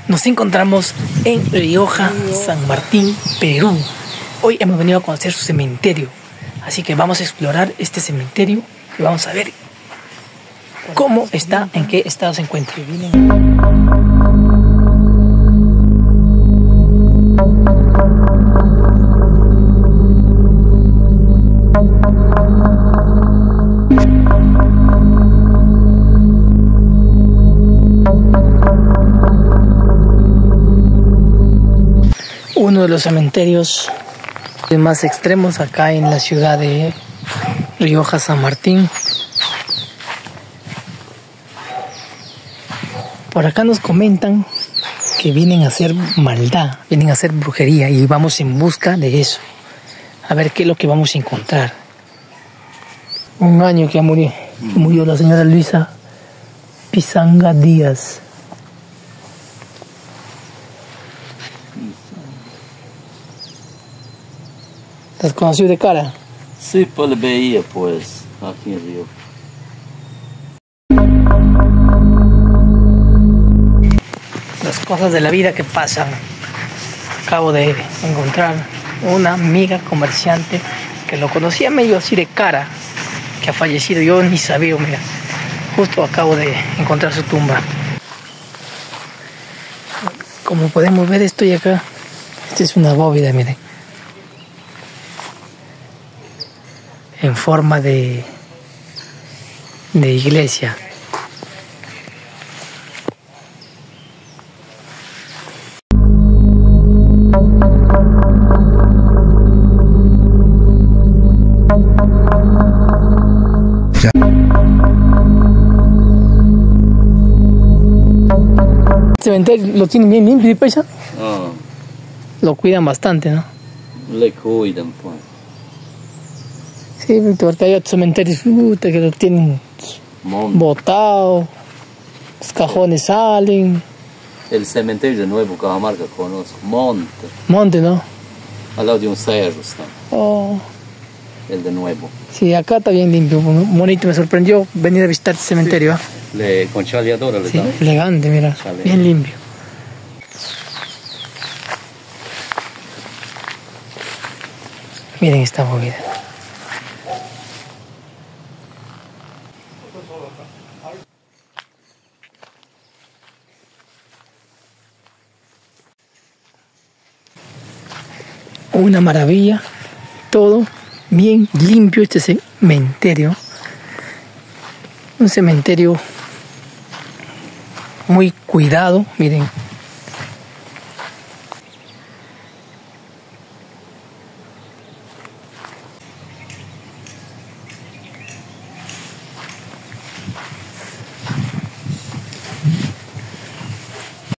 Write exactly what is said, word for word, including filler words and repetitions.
Nos encontramos en Rioja, San Martín, Perú. Hoy hemos venido a conocer su cementerio. Así que vamos a explorar este cementerio y vamos a ver cómo está, en qué estado se encuentra. Uno de los cementerios más extremos acá en la ciudad de Rioja, San Martín. Por acá nos comentan que vienen a hacer maldad, vienen a hacer brujería y vamos en busca de eso. A ver qué es lo que vamos a encontrar. Un año que murió, que murió la señora Luisa Pisanga Díaz. ¿Estás conocido de cara? Sí, pues le veía pues aquí en Río. Las cosas de la vida que pasan. Acabo de encontrar una amiga comerciante que lo conocía medio así de cara, que ha fallecido. Yo ni sabía, mira. Justo acabo de encontrar su tumba. Como podemos ver, estoy acá. Esta es una bóveda, miren. En forma de, de iglesia. ¿El cementerio lo tienen bien limpio, paisa? Ah. Lo cuidan bastante, ¿no? Le cuidan, pues. Sí, porque hay otros cementerios puta, que lo tienen Monte. botado, los cajones salen. El cementerio de Nuevo Cajamarca conozco. Monte. Monte, ¿no? Al lado de un cerro está. Oh. El de Nuevo. Sí, acá está bien limpio, bonito. Me sorprendió venir a visitar este cementerio. Sí. Le, con chaleadora le Sí, da. elegante, mira, Chale. bien limpio. Miren esta movida. Una maravilla, todo bien limpio este cementerio. Un cementerio muy cuidado, miren.